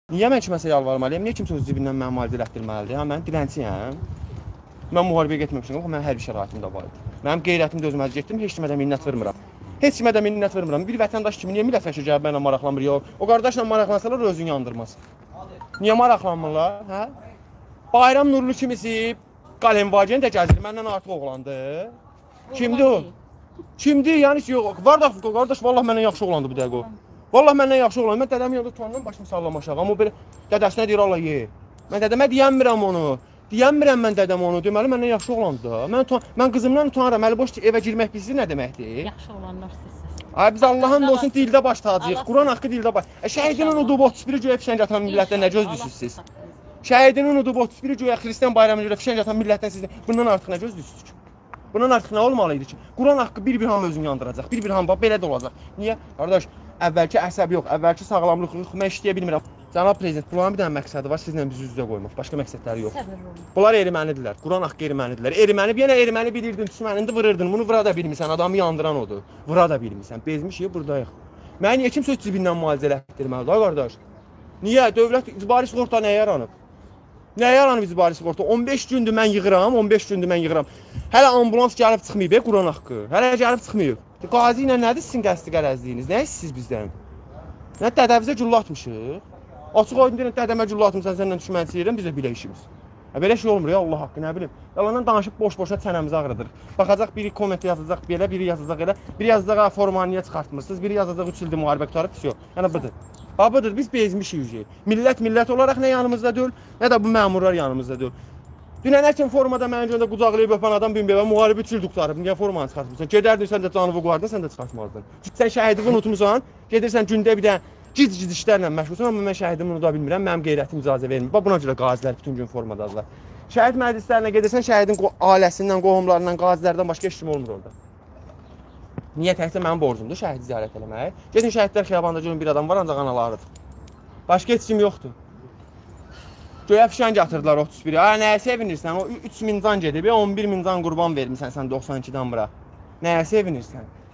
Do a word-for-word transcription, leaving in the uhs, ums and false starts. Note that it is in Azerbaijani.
Niyə mən kiməsə yalvarmalıyam? Niyə kimsə öz cibindən mənə müalicə elətdirməlidir? Ha, mən dilənçiyəm. Mən müharibəyə getməmişəm, amma mənim hər bir şəraitimdə var idi. Mənim qeyrətim də özümə getdim, heç kimə də minnət vermirəm. Heç kimə də minnət vermirəm. Bir vətəndaş kimi niyə millət vəkili gəlib mənimlə maraqlanmır? Yox. O qardaşla maraqlansalar özünü yandırmaz. Niyə maraqlanmırlar? Hə? Bayram Nurlu kimisi Qalemvagen də gəzir, məndən artıq oğlandı. Kimdir o? Kimdir? Yəni yox. Var da qardaş, vallahi məndən yaxşı oğlandı bu dəqiqə o. Vallahi məndən yaxşı oğlandı. Mən dədəmin yanında tutandan başımı sallamışam. Amma o belə dədəsinə deyir Allah ye. Mən dədəmə deyəmirəm onu. Deyəmirəm mən dədəm onu. Deməli məndən yaxşı oğlandı da. Mən mən qızımdan utanıram. Əli boş evə girmək bizə nə deməkdir? Yaxşı oğlanlar sizsiz. Ay biz Allahın olsun dildə baş tacıyıq. Quran haqqı dildə baş. E şəhidini unudub otuz biri göyə fişəng atan millətdən nə gözlüsüz siz? Şəhidini unudub otuz biri göyə xristian bayramına görə fişəng atan millətdən siz bundan artıq nə gözlüsüz ki? Bundan artıq nə olmalı idi ki? Quran haqqı bir-bir hamı özünü yandıracaq. Bir-bir hamı belə də olacaq. Niyə? Qardaş, əvvəlki əsəb yox, əvvəlki sağlamlıq yox. Mən işləyə bilmirəm. Cənab prezident, bunların bir dənə məqsədi var, sizlə bizi üz-üzə qoymaq. Başqa məqsədləri yox. Bunlar ermənidirlər. Quran haqqı ermənidirlər. Erməni yenə erməni bilirdin, düşmənində vururdun. Bunu vura da bilmirsən, adamı yandıran odur. Vura da bilmirsən. Bezmişik, buradayıq. Mənə niyə kimsə öz cibindən müalicə elətdirməlidir, ha qardaş? Niyə? Dövlət icbari sığorta nəyə yaranıb? Nəyə yaranıb icbari sığorta? on beş gündür mən yığıram, on beş gündür mən yığıram. Hələ ambulans gəlib çıxmayıb, Quran haqqı. Hələ gəlib çıxmayıb. Qazi ilə nədir sizin qəsdi qərəzliyiniz? Nə siz bizdən? Nə dədəvizə güllə atmışıq? Açıq aydın deyirəm, dədəmə güllə atmışsan, səndən düşmənçiyirəm, biz də belə işimiz. Belə şey olmur ya, Allah haqqı, nə bilim. Yalandan danışıb boş-boşuna çənəmizi ağrıdır. Baxacaq, biri komment yazacaq belə, biri yazacaq elə, biri yazacaq, formanı niyə çıxartmırsınız, biri yazacaq, üç ildir müharibə qutarıb, pis yox. Yəni budur. Ha, budur, biz bezmişik. Millət millət olaraq nə yanımızda deyil, nə də bu məmurlar yanımızda deyil. Dünən həkim formada mənim göndə qucaqlayıb öpən adam bir-birə müharibə üç il qutarıb, niyə formanı çıxartmırsan? Gedərdin, sən də canını qoyardın, sən də çıxartmazdın. Sən şəhidini unutmusan, gedirsən gündə bir də Gic-gic işlərlə məşğulsan, amma mən şəhidimi unuda bilmirəm, mənim qeyrətim icazə vermir. Bax, buna görə qazilər bütün gün formadadırlar. Şəhid məclislərinə gedirsən, şəhidin ailəsindən, qohumlarından, qazilərdən başqa heç kim olmur orada. Niyə təkcə mənim borcumdur şəhidi ziyarət eləmək? Gedin şəhidlər xiyabanda görün bir adam var, ancaq analarıdır. Başqa heç kim yoxdur. Göyə fişəng atırdılar otuz biri. Ay, nəyə sevinirsən? O üç min can gedib, on bir min can qurban vermirsən sən doxsan ikidən bura. Nəyə sevinirsən?